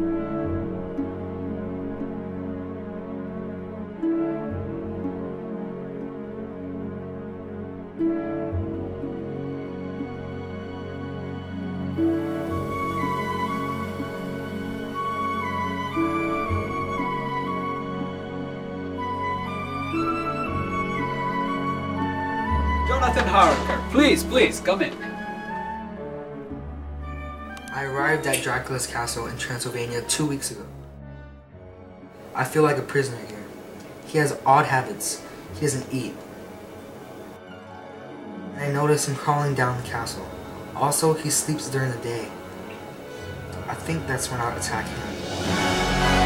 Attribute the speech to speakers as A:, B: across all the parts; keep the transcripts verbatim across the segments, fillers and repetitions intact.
A: Jonathan Harker, please, please, come in.
B: I arrived at Dracula's castle in Transylvania two weeks ago. I feel like a prisoner here. He has odd habits. He doesn't eat. And I notice him crawling down the castle. Also, he sleeps during the day. I think that's when I'll attack him.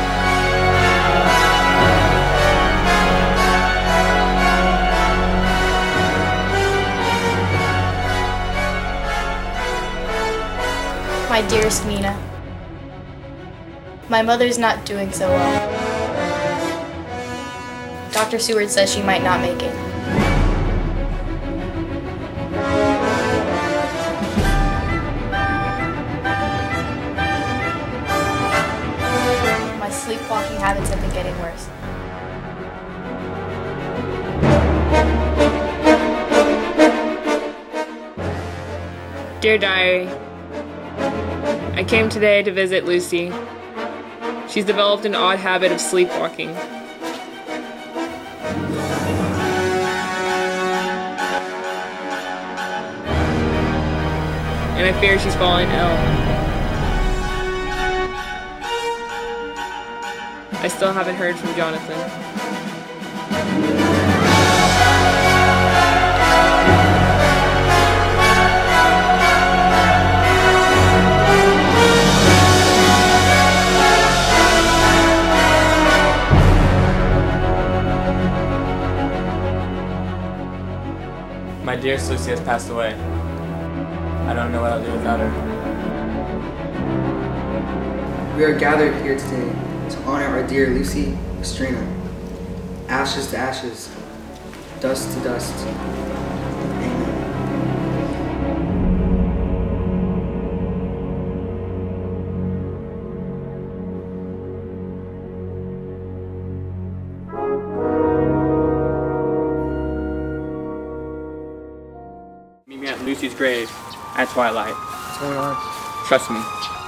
C: My dearest Mina, my mother's not doing so well. Doctor Seward says she might not make it. My sleepwalking habits have been getting worse.
D: Dear Diary, I came today to visit Lucy. She's developed an odd habit of sleepwalking. And I fear she's fallen ill. I still haven't heard from Jonathan.
E: My dearest Lucy has passed away. I don't know what I'll do without her.
B: We are gathered here today to honor our dear Lucy Estrina. Ashes to ashes, dust to dust. Amen.
E: Meet me at Lucy's grave at twilight.
B: What's going on?
E: Trust me.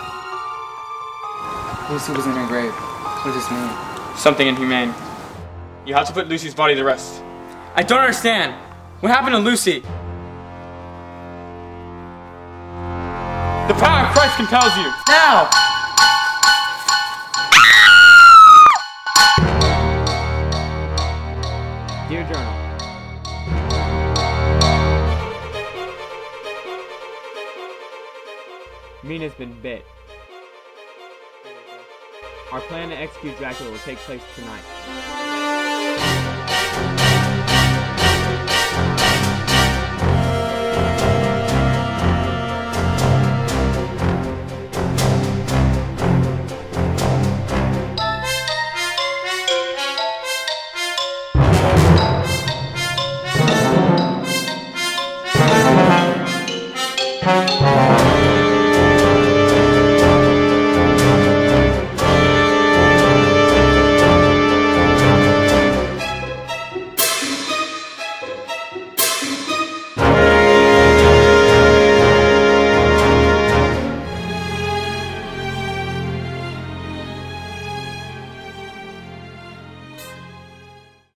B: Lucy was in her grave. What does this mean?
E: Something inhumane. You have to put Lucy's body to rest. I don't understand. What happened to Lucy? The power of Christ compels you. Now! Dear Journal. Mina's been bit. Our plan to execute Dracula will take place tonight.